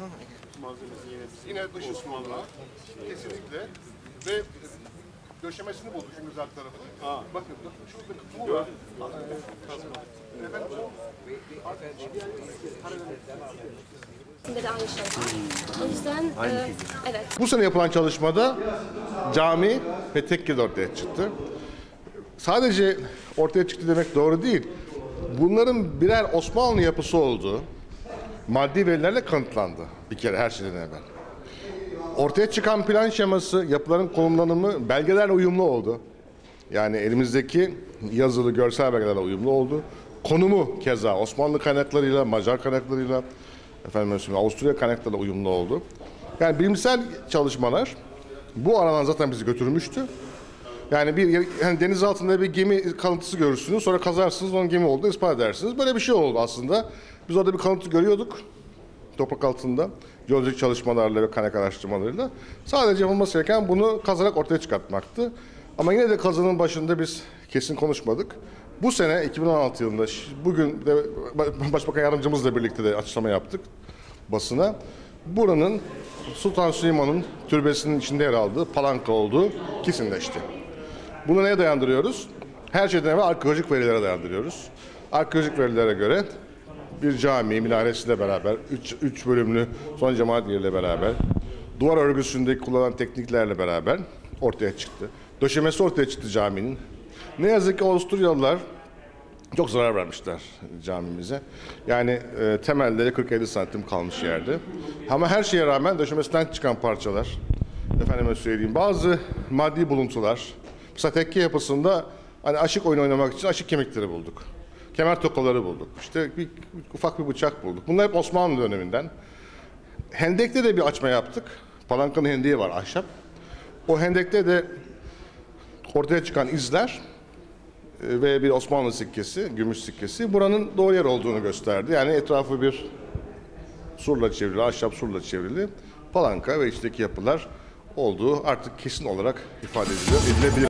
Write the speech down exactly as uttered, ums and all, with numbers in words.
Malzemesi yine, yine dış Osmanlı. Kesinlikle. Ve döşemesini bulduk şu güzel tarafı. Aa. Bakın, şurada kutu var. Efendim, de aynı şey var. O yüzden e, evet. bu sene yapılan çalışmada cami ve tekke ortaya çıktı. Sadece ortaya çıktı demek doğru değil. Bunların birer Osmanlı yapısı olduğu maddi verilerle kanıtlandı bir kere her şeyden evvel. Ortaya çıkan plan şeması, yapıların konumlanımı belgelerle uyumlu oldu. Yani elimizdeki yazılı, görsel belgelerle uyumlu oldu. Konumu keza Osmanlı kaynaklarıyla, Macar kaynaklarıyla, efendim Avusturya kaynaklarıyla uyumlu oldu. Yani bilimsel çalışmalar bu aradan zaten bizi götürmüştü. Yani bir yani deniz altında bir gemi kalıntısı görürsünüz, sonra kazarsınız, onun gemi olduğunu ispat edersiniz. Böyle bir şey oldu aslında. Biz orada bir kalıntı görüyorduk toprak altında, jeolojik çalışmalarla ve kaynak araştırmalarıyla. Sadece yapılması gereken bunu kazarak ortaya çıkartmaktı. Ama yine de kazının başında biz kesin konuşmadık. Bu sene iki bin on altı yılında, bugün de Başbakan Yardımcımızla birlikte de açıklama yaptık basına. Buranın Sultan Süleyman'ın türbesinin içinde yer aldığı palanka olduğu kesinleşti. Bunu neye dayandırıyoruz? Her şeyden evvel arkeolojik verilere dayandırıyoruz. Arkeolojik verilere göre bir cami minaresiyle beraber, üç, üç bölümlü son cemaat yeriyle beraber, duvar örgüsündeki kullanılan tekniklerle beraber ortaya çıktı. Döşemesi ortaya çıktı caminin. Ne yazık ki Avusturyalılar çok zarar vermişler camimize. Yani e, temelleri kırk elli santim kalmış yerde. Ama her şeye rağmen döşemesinden çıkan parçalar, efendime söyleyeyim, bazı maddi buluntular, mesela tekke yapısında hani aşık oyunu oynamak için aşık kemikleri bulduk. Kemer tokaları bulduk. İşte bir, ufak bir bıçak bulduk. Bunlar hep Osmanlı döneminden. Hendekte de bir açma yaptık. Palankanın hendeği var, ahşap. O hendekte de ortaya çıkan izler ve bir Osmanlı sikkesi, gümüş sikkesi buranın doğru yer olduğunu gösterdi. Yani etrafı bir surla çevrili, ahşap surla çevrili palanka ve içteki yapılar olduğu artık kesin olarak ifade ediliyor, edilebilir.